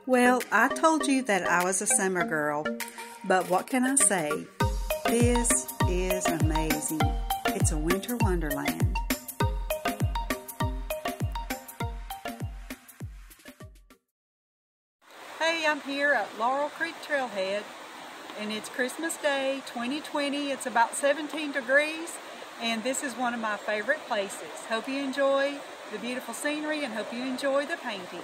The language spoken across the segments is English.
Well, I told you that I was a summer girl, but what can I say? This is amazing. It's a winter wonderland. Hey, I'm here at Laurel Creek Trailhead, and it's Christmas Day 2020. It's about 17 degrees, and this is one of my favorite places. Hope you enjoy the beautiful scenery and hope you enjoy the painting.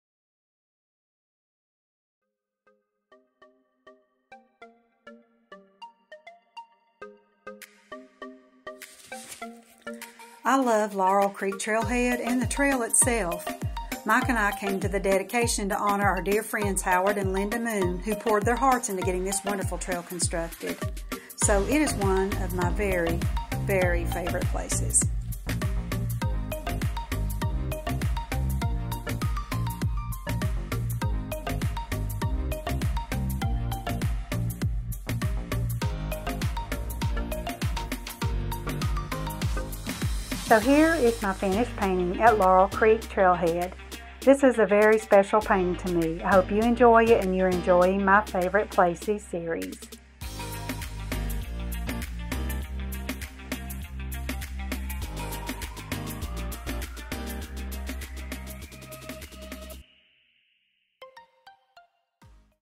I love Laurel Creek Trailhead and the trail itself. Mike and I came to the dedication to honor our dear friends Howard and Linda Moon, who poured their hearts into getting this wonderful trail constructed. So it is one of my very, very favorite places. So here is my finished painting at Laurel Creek Trailhead. This is a very special painting to me. I hope you enjoy it and you're enjoying my Favorite Places series.